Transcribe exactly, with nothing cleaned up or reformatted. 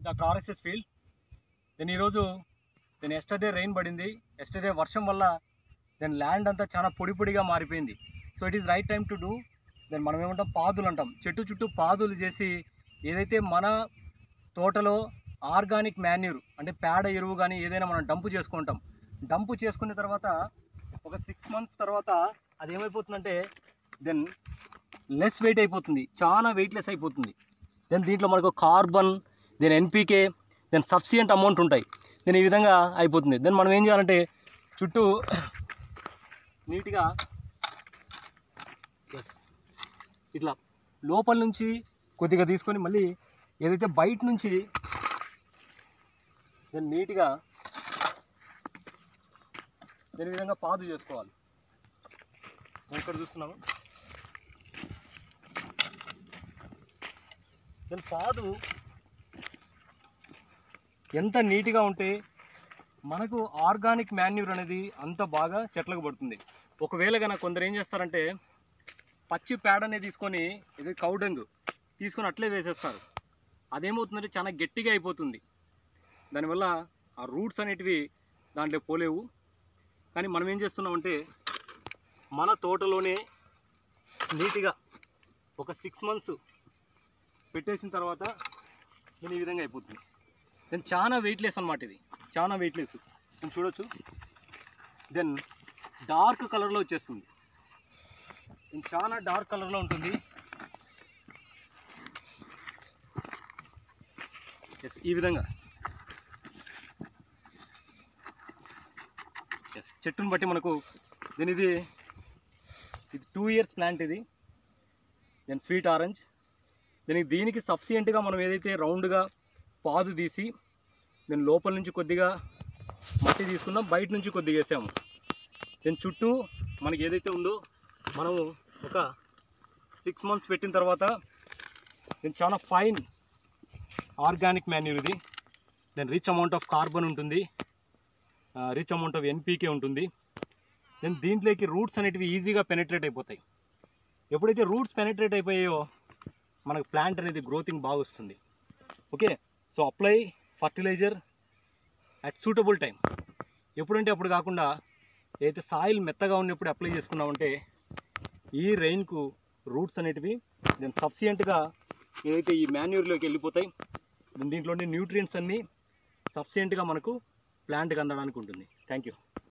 Doctor RSS field. Then ఈరోజు then yesterday rain పడింది. Yesterday వర్షం వల్ల దెన్ ల్యాండ్ అంతా చాలా పొడి పొడిగా మారిపోయింది. So it is right time to do. Then మనం ఏమంటాం, పాదులు అంటాం. చెట్టు చుట్టూ పాదులు చేసి ఏదైతే మన తోటలో ఆర్గానిక్ మాన్యూర్ అంటే పేడ ఎరువు కానీ ఏదైనా మనం డంపు చేసుకుంటాం. డంపు చేసుకున్న తర్వాత ఒక సిక్స్ మంత్స్ తర్వాత అది ఏమైపోతుందంటే దెన్ లెస్ వెయిట్ అయిపోతుంది, చాలా వెయిట్లెస్ అయిపోతుంది. దెన్ దీంట్లో మనకు carbon, then NPK, then sufficient amount ఉంటాయి. దెన్ ఈ విధంగా అయిపోతుంది. దెన్ మనం ఏం చేయాలంటే చుట్టూ నీట్గా ఇట్లా లోపల నుంచి కొద్దిగా తీసుకొని మళ్ళీ ఏదైతే బయట నుంచి దెన్ నీట్గా దీని విధంగా పాదు చేసుకోవాలి. ఇక్కడ చూస్తున్నాము. దెన్ పాదు ఎంత నీట్గా ఉంటే మనకు ఆర్గానిక్ మాన్యూర్ అనేది అంత బాగా చెట్లకు పడుతుంది. ఒకవేళ కనుక కొందరు ఏం చేస్తారంటే పచ్చి పేడనే తీసుకొని ఇది కౌడంగ్ తీసుకొని అట్లే వేసేస్తారు. అదేమవుతుందంటే చాలా గట్టిగా అయిపోతుంది. దానివల్ల ఆ రూట్స్ అనేటివి దాంట్లో పోలేవు. కానీ మనం ఏం చేస్తున్నామంటే మన తోటలోనే నీట్గా ఒక సిక్స్ మంత్స్ పెట్టేసిన తర్వాత నేను ఈ విధంగా అయిపోతుంది. దెన్ చాలా వెయిట్లెస్ అనమాట, ఇది చాలా వెయిట్లెస్. నేను చూడొచ్చు. దెన్ డార్క్ కలర్లో వచ్చేస్తుంది. దెన్ చాలా డార్క్ కలర్లో ఉంటుంది. ఎస్, ఈ విధంగా ఎస్ చెట్టును బట్టి మనకు దెన్ ఇది ఇది టూ ఇయర్స్ ప్లాంట్ ఇది. Then sweet orange. దీనికి దీనికి సఫిషియెంట్గా మనం ఏదైతే రౌండ్గా పాదు తీసి దెన్ లోపల నుంచి కొద్దిగా మట్టి తీసుకున్నాం, బయట నుంచి కొద్దిగా వేసాము. దెన్ చుట్టూ మనకి ఏదైతే ఉందో మనము ఒక సిక్స్ మంత్స్ పెట్టిన తర్వాత దెన్ చాలా ఫైన్ ఆర్గానిక్ మాన్యూర్ ఇది. Then rich amount of carbon ఉంటుంది, రిచ్ అమౌంట్ ఆఫ్ ఎన్పీకే ఉంటుంది. దెన్ దీంట్లోకి రూట్స్ అనేటివి ఈజీగా పెనిట్రేట్ అయిపోతాయి. ఎప్పుడైతే రూట్స్ పెనిట్రేట్ అయిపోయాయో మనకు ప్లాంట్ అనేది గ్రోతింగ్ బాగా వస్తుంది. Okay, so apply fertiliser at suitable time. ఎప్పుడంటే అప్పుడు కాకుండా ఏదైతే సాయిల్ మెత్తగా ఉన్నప్పుడు అప్లై చేసుకున్నామంటే ఈ రెయిన్కు రూట్స్ అనేటివి దెన్ సఫిషియెంట్గా ఏదైతే ఈ మాన్యూర్లోకి వెళ్ళిపోతాయి. దీంట్లోని న్యూట్రియంట్స్ అన్నీ సఫిషియెంట్గా మనకు ప్లాంట్కి అందడానికి ఉంటుంది. Thank you.